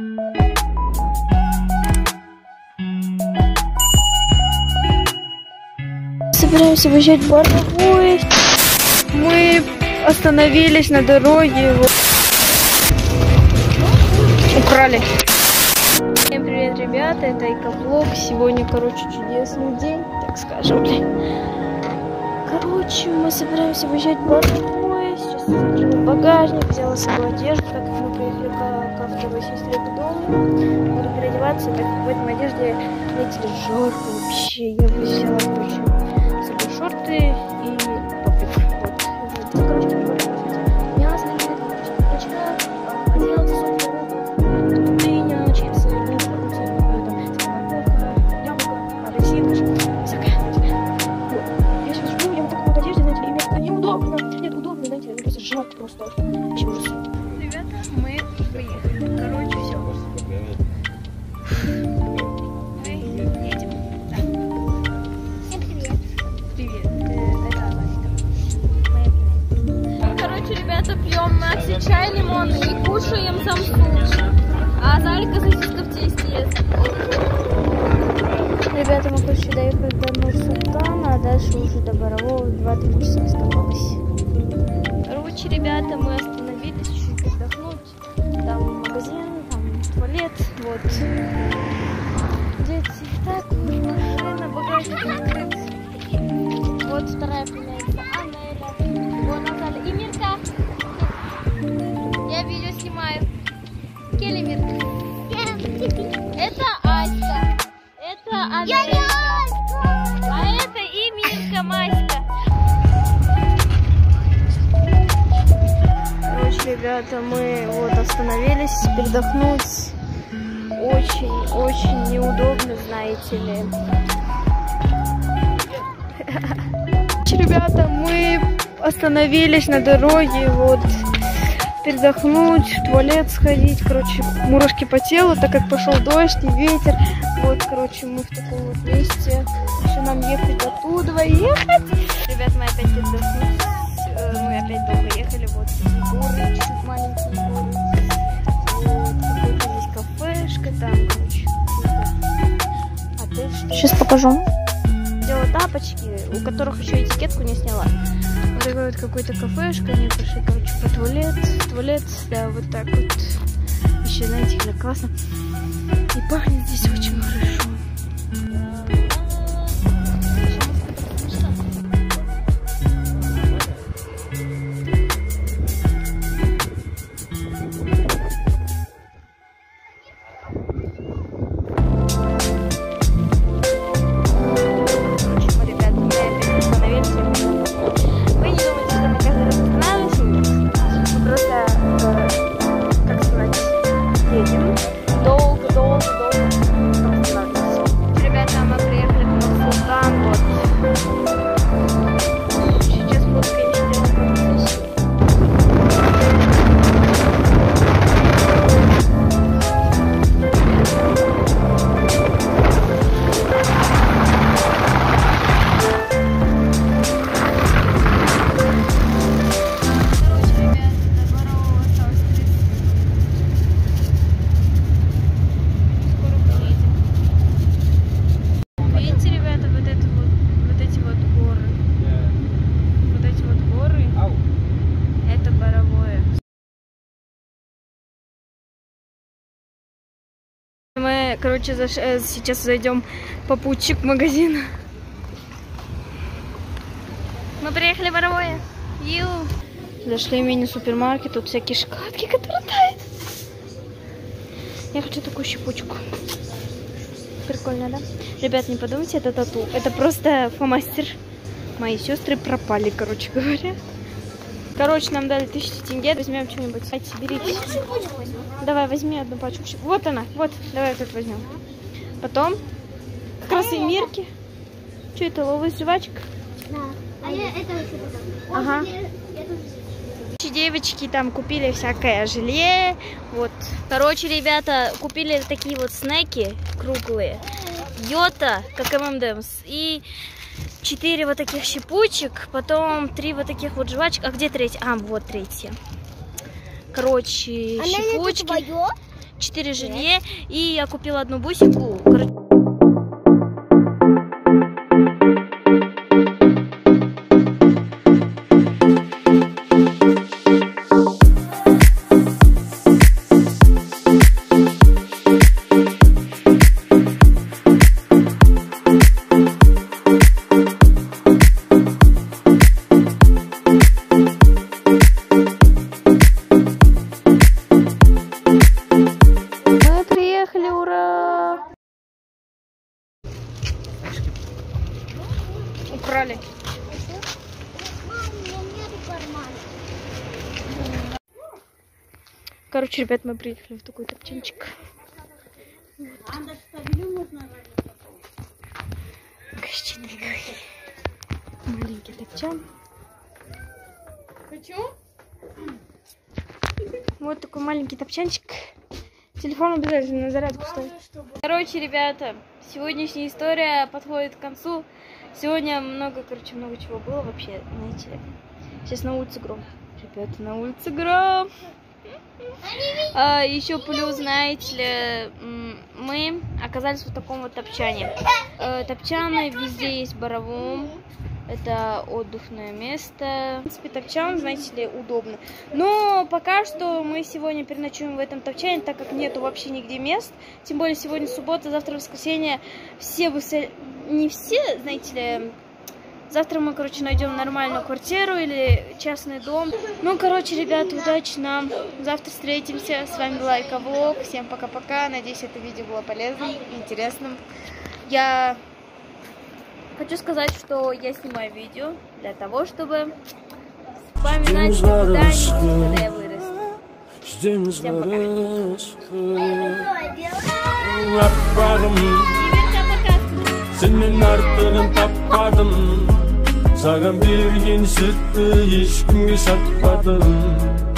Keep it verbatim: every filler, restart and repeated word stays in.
Собираемся выезжать в Боровой. Мы остановились на дороге. Украли. Всем привет, ребята, это Экоблог. Сегодня, короче, чудесный день, так скажем. Короче, мы собираемся выезжать в Боровой. Сейчас я закрыла багажник, взяла с собой одежду, так как мы приехали ко, ко второй сестре к дому. Буду переодеваться, так как в этом одежде, знаете ли, жарко вообще. Я бы взяла, короче, с собой шорты и топик. Вот. Вот. Короче, мясо, курочка, одела сок, дыня, чипсы, рыба, морковка, яблоко, апельсин, всякое. Я сейчас жду, я вот такой вот одежде, знаете, и мне это неудобно. Нет, удобно, знаете, мне просто жарко просто. Вообще ужас. Ребята, мы приехали. Короче, все. Мы едем. Да. Всем привет. Привет. Это Настя. Короче, ребята, пьем Макси чай лимонный и кушаем самсуч. А Залька сосиска в тесте ест. Ребята, мы, короче, доехали до Нур-Султана, а дальше уже до Борового два-три часа оставалось. Короче, ребята, мы остановились чуть-чуть отдохнуть. Там магазин, там туалет, вот. Дети, так, машина, багажник открыт. Вот вторая племянница Анеля. Вот Наталья и Мирка. Я видео снимаю. Келли, Мирка. Это Аська. Это Анеля. А это и Мирка, Маська. Короче, ребята, мы вот остановились передохнуть. Очень-очень неудобно, знаете ли. Ребята, мы остановились на дороге, вот, передохнуть, в туалет сходить, короче, мурашки по телу, так как пошел дождь и ветер. Вот, короче, мы в таком вот месте. Еще нам ехать оттуда, ехать. Ребят, мы опять передохнуть. Мы опять долго ехали, вот такие горы, чуть-чуть маленькие горы. Вот, какая-то здесь кафешка, там, короче, отель. Сейчас покажу. Взяла тапочки, у которых еще этикетку не сняла. Вот такая вот какой-то кафешка, они пошли, короче, по туалет, туалет, да, вот так вот. Еще, знаете, как классно. И пахнет здесь очень хорошо. Мы, короче, заш... сейчас зайдем попутчик в магазин. Мы приехали в Боровое. Ю. Зашли в мини-супермаркет, тут всякие шоколадки, которые тают. Я хочу такую щепочку. Прикольно, да? Ребят, не подумайте, это тату. Это просто фломастер. Мои сестры пропали, короче говоря. Короче, нам дали тысячу тенге. Возьмем что-нибудь. Давайте, берите. Давай, возьми одну пачку. Вот она, вот. Давай вот возьмем. Потом как раз и Мирки. Что это, ловый жвачка? Да. А я это еще потом. Ага. Девочки там купили всякое желе. Вот. Короче, ребята, купили такие вот снеки круглые. Йота, как эм энд эмс. И четыре вот таких щепучек. Потом три вот таких вот жвачек. А где третья? А, вот третья. Короче, а щепучки. четыре жилье, и я купила одну бусинку. Короче, украли. Короче, ребят, мы приехали в такой топчанчик. Гостиный маленький топчан. Вот такой маленький топчанчик. Телефон обязательно на зарядку ставить. Короче, ребята, сегодняшняя история подходит к концу. Сегодня много, короче, много чего было вообще, знаете ли. Сейчас на улице гром. Ребята, на улице гром. А, еще плюс, знаете ли, мы оказались в таком вот топчане. А, топчаны везде есть боровом. Это отдыхное место. В принципе, топчан, знаете ли, удобно. Но пока что мы сегодня переночуем в этом топчане, так как нету вообще нигде мест. Тем более сегодня суббота, завтра воскресенье. Все высо... Не все, знаете ли. Завтра мы, короче, найдем нормальную квартиру или частный дом. Ну, короче, ребята, удачи нам. Завтра встретимся. С вами Лайка Влог. Всем пока-пока. Надеюсь, это видео было полезным и интересным. Я... Хочу сказать, что я снимаю видео для того, чтобы вспоминать когда-нибудь, когда я вырасту. Всем пока.